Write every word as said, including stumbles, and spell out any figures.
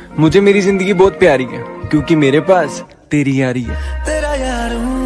मुझे मेरी जिंदगी बहुत प्यारी है, क्योंकि मेरे पास तेरी यारी है। तेरा यार हूँ